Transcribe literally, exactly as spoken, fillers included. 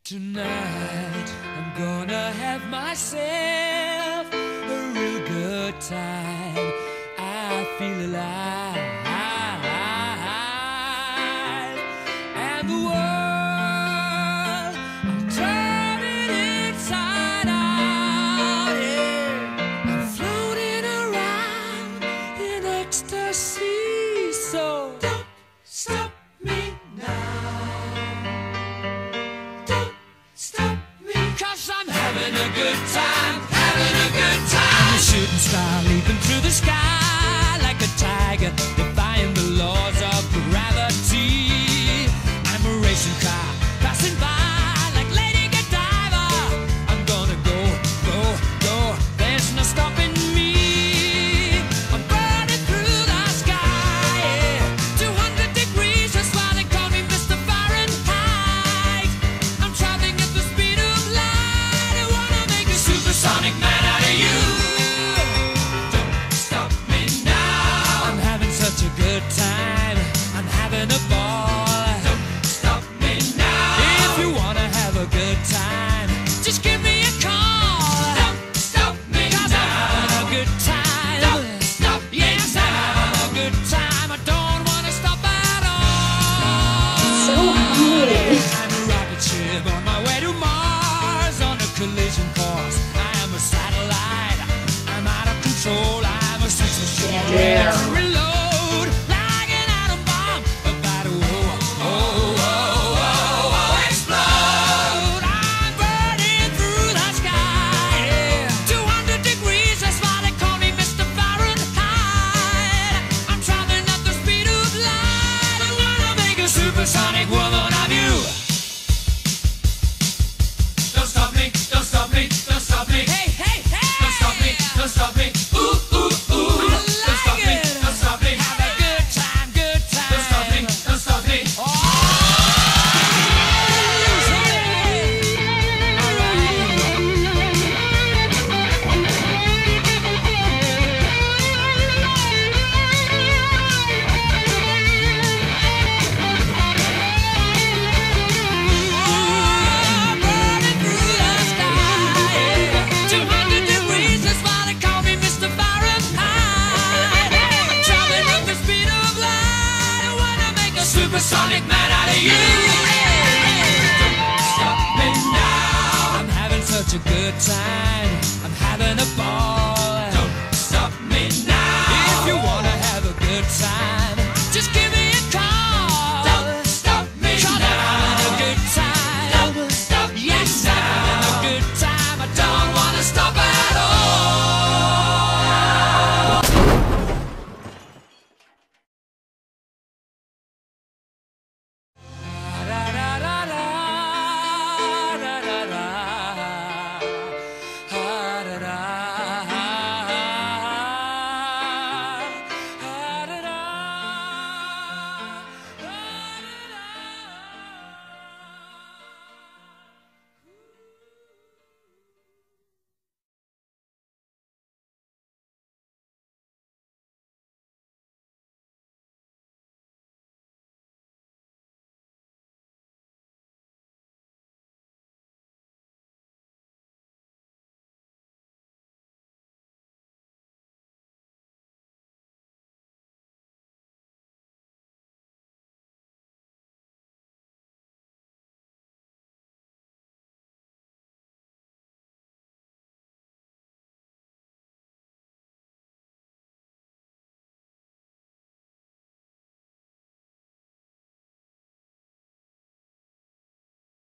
Tonight I'm gonna have myself a real good time. I feel alive, and the world I'm turning inside out. Yeah, I'm floating around in ecstasy. So don't stop me now. Cause I'm having a good time, having a good time. I'm a shooting star leaping through the sky like a tiger, defying the laws of gravity. I'm a racing car passing by like Lady Godiva. I'm gonna go, go, go. There's no stopping me. I'm burning through the sky, yeah. two hundred degrees, that's why they call me Mister Fahrenheit. I'm traveling at the speed of light. I wanna make a supersonic man out of you. Don't stop me now. I'm having such a good time. I'm having a ball. Don't stop me now. If you wanna have a good time, just give me a call. Don't stop me now. 'Cause I'm having a good time. Don't stop me now. Yes, I'm having a good time. I don't wanna stop at all. So hungry. I'm a rocket ship on my way to Mars on a collision course. I am a satellite. I'm out of control. I'm a sex machine. Yeah. Ready to reload like an atom bomb. About to oh, oh, oh, oh, oh, explode. I'm burning through the sky. Yeah. two hundred degrees, that's why they call me Mister Fahrenheit. I'm traveling at the speed of light. I wanna make a supersonic woman of you. Don't stop me, don't stop me, don't stop me. Hey, hey, hey! Don't stop me, don't stop me. Ooh, ooh, ooh. I like don't stop me, it. Don't stop me. Have a good time, good time. Don't stop me, don't stop me. Oh! Burning through the sky, two hundred degrees, that's why they call me Mister Fahrenheit. I'm traveling at the speed of light. I wanna make a supersonic man out of you. Don't stop me now. I'm having such a good time. I'm having a ball.